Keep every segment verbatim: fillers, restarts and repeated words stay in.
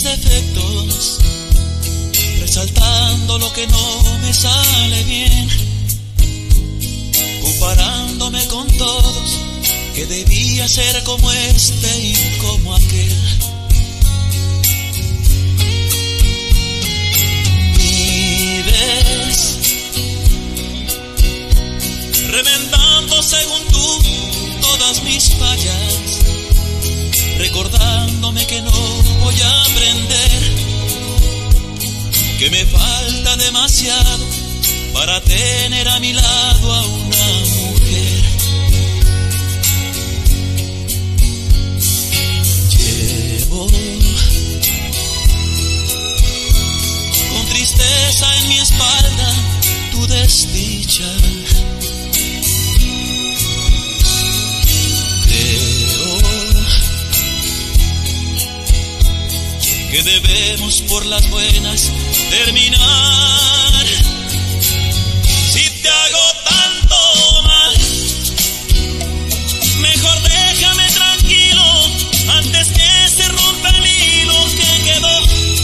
defectos, resaltando lo que no me sale bien, comparándome con todos, que debía ser como este y como aquel. Vives remendando según tú todas mis fallas, recordándome que no voy a aprender, que me falta demasiado para tener a mi lado a una mujer. Llevo con tristeza en mi espalda tu desdicha. Que debemos por las buenas terminar. Si te hago tanto mal, mejor déjame tranquilo antes que se rompa el hilo que quedó,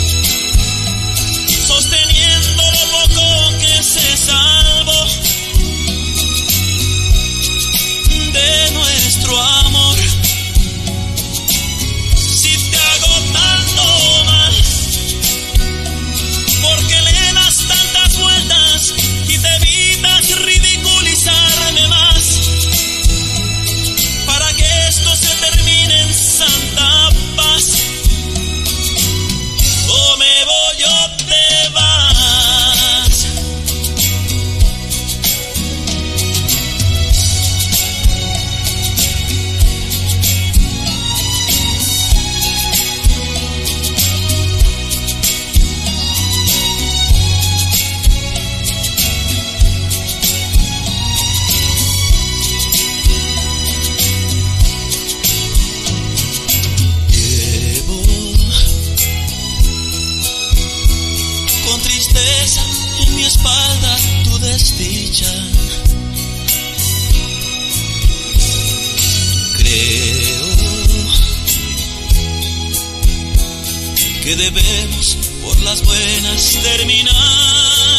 sosteniendo lo poco que se salvó de nuestro amor. Y te evitas ridiculizarme más, para que esto se termine en santa paz. O me voy o te vas. En mi espalda tu desdicha. Creo que debemos por las buenas terminar.